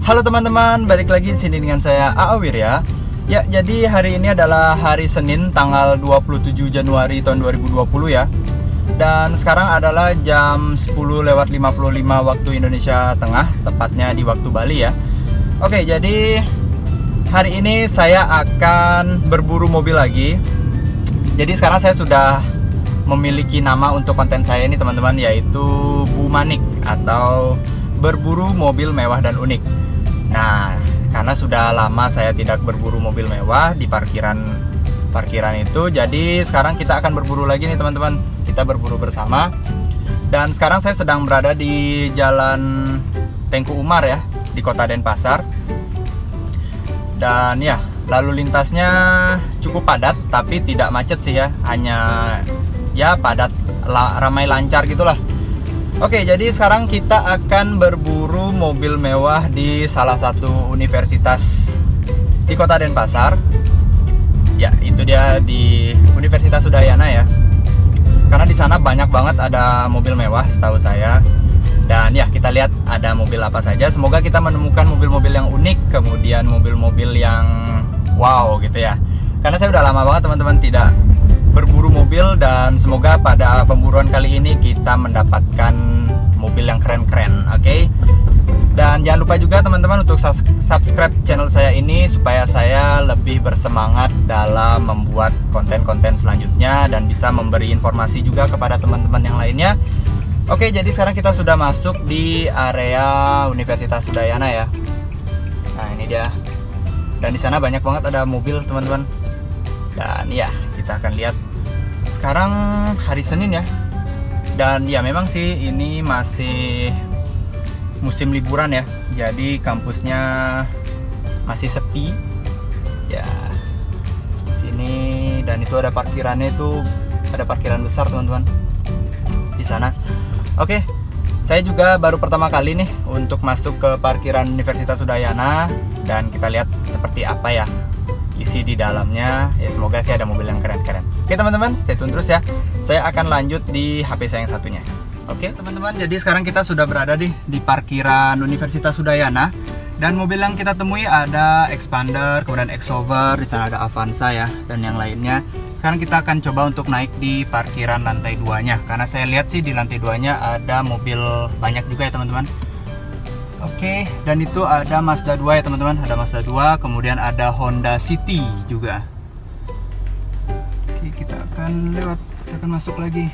Halo teman-teman, balik lagi di sini dengan saya Aawir ya. Ya, jadi hari ini adalah hari Senin tanggal 27 Januari tahun 2020 ya. Dan sekarang adalah jam 10:55 waktu Indonesia Tengah, tepatnya di waktu Bali ya. Oke, jadi hari ini saya akan berburu mobil lagi. Jadi sekarang saya sudah memiliki nama untuk konten saya ini teman-teman, yaitu Bu Manik atau berburu mobil mewah dan unik. Nah, karena sudah lama saya tidak berburu mobil mewah di parkiran itu, jadi sekarang kita akan berburu lagi nih teman-teman. Kita berburu bersama. Dan sekarang saya sedang berada di Jalan Tengku Umar ya, di Kota Denpasar. Dan ya, lalu lintasnya cukup padat, tapi tidak macet sih ya. Hanya ya padat, ramai lancar gitulah. Oke, jadi sekarang kita akan berburu mobil mewah di salah satu universitas di Kota Denpasar. Ya, itu dia di Universitas Udayana ya. Karena di sana banyak banget ada mobil mewah setahu saya. Dan ya, kita lihat ada mobil apa saja. Semoga kita menemukan mobil-mobil yang unik, kemudian mobil-mobil yang wow gitu ya. Karena saya udah lama banget teman-teman tidak berburu mobil, dan semoga pada pemburuan kali ini kita mendapatkan mobil yang keren-keren, oke? Dan jangan lupa juga teman-teman untuk subscribe channel saya ini supaya saya lebih bersemangat dalam membuat konten-konten selanjutnya dan bisa memberi informasi juga kepada teman-teman yang lainnya. Oke, jadi sekarang kita sudah masuk di area Universitas Udayana ya. Nah, ini dia. Dan di sana banyak banget ada mobil teman-teman. Dan ya, kita akan lihat. Sekarang hari Senin ya. Dan ya memang sih ini masih musim liburan ya. Jadi kampusnya masih sepi. Ya. Di sini, dan itu ada parkirannya, itu ada parkiran besar teman-teman. Di sana. Oke. Saya juga baru pertama kali nih untuk masuk ke parkiran Universitas Udayana, dan kita lihat seperti apa ya isi di dalamnya. Ya semoga sih ada mobil yang keren-keren. Oke teman-teman, stay tune terus ya. Saya akan lanjut di HP saya yang satunya. Oke teman-teman, jadi sekarang kita sudah berada di parkiran Universitas Udayana, dan mobil yang kita temui ada Xpander, kemudian Xover, di sana ada Avanza ya, dan yang lainnya. Sekarang kita akan coba untuk naik di parkiran lantai 2-nya, karena saya lihat sih di lantai 2-nya ada mobil banyak juga ya teman-teman. Oke, dan itu ada Mazda 2 ya teman-teman, ada Mazda 2, kemudian ada Honda City juga. Oke, kita akan lewat, kita akan masuk lagi.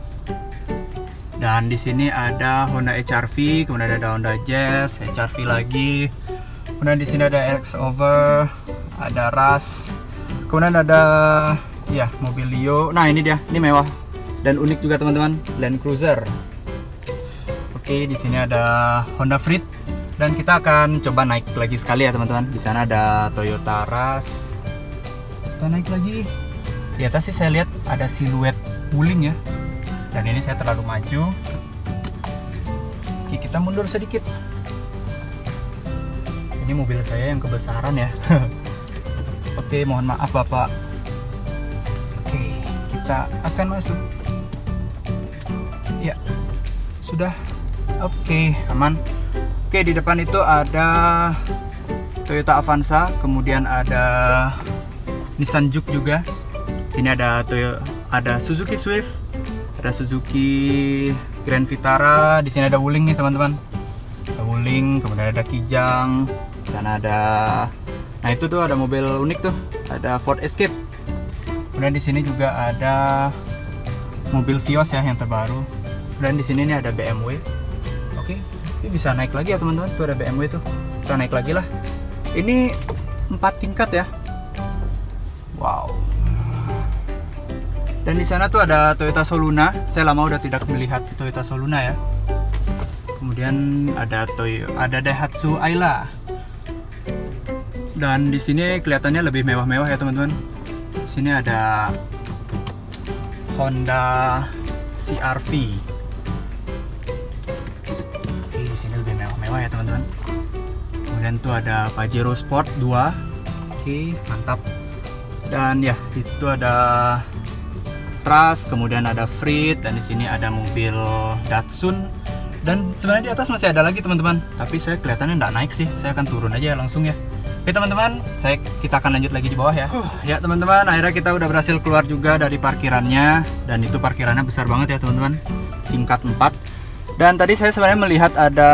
Dan di sini ada Honda HR-V, kemudian ada Honda Jazz, HR-V lagi. Kemudian di sini ada Xover, ada Rush, kemudian ada ya mobil Leo. Nah, ini dia, ini mewah dan unik juga teman-teman, Land Cruiser. Oke, di sini ada Honda Freed, dan kita akan coba naik lagi sekali ya teman-teman. Di sana ada Toyota Rush. Kita naik lagi. Di atas sih saya lihat ada siluet wuling ya. Dan ini saya terlalu maju. Oke, kita mundur sedikit. Ini mobil saya yang kebesaran ya. Oke, mohon maaf Bapak. Oke, kita akan masuk. Ya, sudah. Oke, aman. Oke, di depan itu ada Toyota Avanza, kemudian ada Nissan Juke juga. Sini ada ada Suzuki Swift, ada Suzuki Grand Vitara. Di sini ada Wuling nih teman-teman. Ada Wuling, kemudian ada Kijang. Di sana ada, nah itu tuh ada mobil unik tuh, ada Ford Escape. Kemudian di sini juga ada mobil Vios ya yang terbaru. Dan di sini nih ada BMW. Oke, ini bisa naik lagi ya teman-teman. Tuh ada BMW tuh. Kita naik lagi lah. Ini 4 tingkat ya. Wow. Dan di sana tuh ada Toyota Soluna. Saya lama udah tidak melihat Toyota Soluna ya. Kemudian ada Daihatsu Ayla. Dan di sini kelihatannya lebih mewah-mewah ya teman-teman. Di sini ada Honda CR-V. Mewah ya teman-teman. Kemudian tuh ada Pajero Sport 2. Oke, mantap. Dan ya, itu ada Trust, kemudian ada Freed, dan di sini ada mobil Datsun, Dan sebenarnya di atas masih ada lagi teman-teman, tapi saya kelihatannya nggak naik sih. Saya akan turun aja langsung ya. Oke teman-teman, kita akan lanjut lagi di bawah ya. Ya teman-teman, akhirnya kita udah berhasil keluar juga dari parkirannya. Dan itu parkirannya besar banget ya teman-teman, tingkat 4. Dan tadi saya sebenarnya melihat ada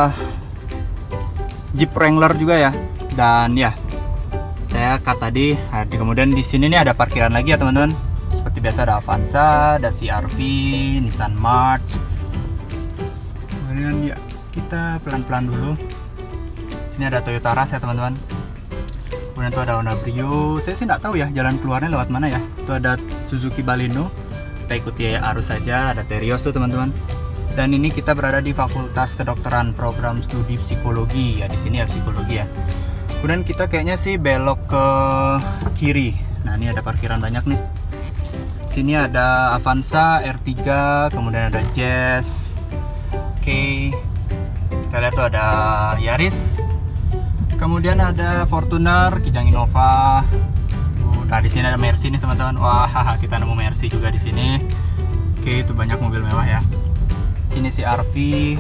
Jeep Wrangler juga ya. Dan ya, saya cut tadi. Kemudian di sini nih ada parkiran lagi ya teman-teman. Seperti biasa ada Avanza, ada CR-V, Nissan March. Kemudian ya, kita pelan-pelan dulu. Sini ada Toyota Rush ya teman-teman. Kemudian tuh ada Honda Brio. Saya sih nggak tahu ya jalan keluarnya lewat mana ya. Itu ada Suzuki Baleno. Kita ikuti arus saja. Ada Terios tuh teman-teman. Dan ini kita berada di Fakultas Kedokteran Program Studi Psikologi ya. Di sini ya psikologi ya. Kemudian kita kayaknya sih belok ke kiri. Nah ini ada parkiran banyak nih. Sini ada Avanza R3, kemudian ada Jazz. Oke. Kita lihat tuh ada Yaris. Kemudian ada Fortuner, Kijang Innova. Nah di sini ada Mercy nih teman-teman. Wah, kita nemu Mercy juga di sini. Oke, itu banyak mobil mewah ya. Ini si RV.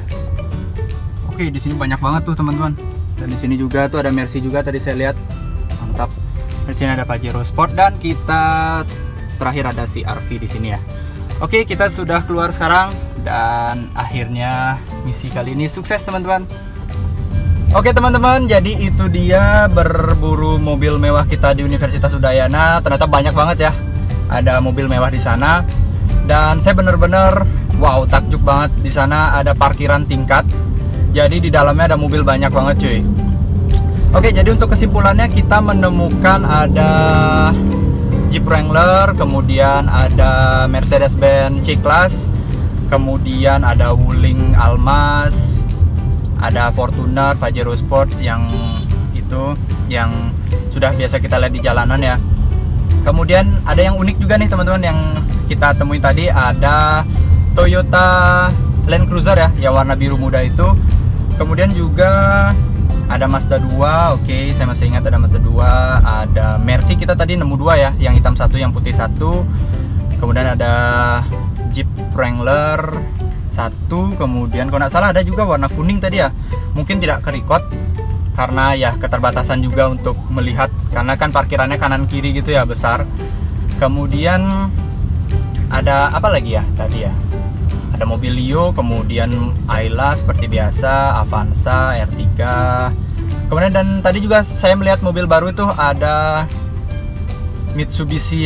Oke, di sini banyak banget tuh teman-teman. Dan di sini juga tuh ada Mercy juga tadi saya lihat. Mantap. Di sini ada Pajero Sport dan kita terakhir ada si RV di sini ya. Oke, kita sudah keluar sekarang dan akhirnya misi kali ini sukses teman-teman. Oke teman-teman, jadi itu dia berburu mobil mewah kita di Universitas Udayana. Ternyata banyak banget ya. Ada mobil mewah di sana. Dan saya bener-bener wow, takjub banget. Di sana ada parkiran tingkat. Jadi di dalamnya ada mobil banyak banget cuy. Oke, jadi untuk kesimpulannya kita menemukan ada Jeep Wrangler, kemudian ada Mercedes-Benz C-Class, kemudian ada Wuling Almas, ada Fortuner, Pajero Sport yang itu yang sudah biasa kita lihat di jalanan ya. Kemudian ada yang unik juga nih teman-teman yang kita temui tadi, ada Toyota Land Cruiser ya, yang warna biru muda itu. Kemudian juga ada Mazda 2, oke, saya masih ingat ada Mazda 2, ada Mercy kita tadi nemu 2 ya, yang hitam 1, yang putih 1. Kemudian ada Jeep Wrangler 1, kemudian kalau nggak salah ada juga warna kuning tadi ya. Mungkin tidak ke-record karena ya keterbatasan juga untuk melihat, karena kan parkirannya kanan kiri gitu ya, besar. Kemudian ada apa lagi ya tadi ya? Ada mobil Leo, kemudian Ayla seperti biasa, Avanza R3. Kemudian dan tadi juga saya melihat mobil baru itu ada Mitsubishi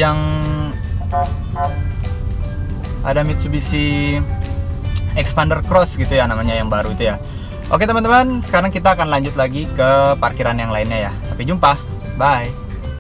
Expander Cross gitu ya namanya, yang baru itu ya. Oke teman-teman, sekarang kita akan lanjut lagi ke parkiran yang lainnya ya. Sampai jumpa, bye.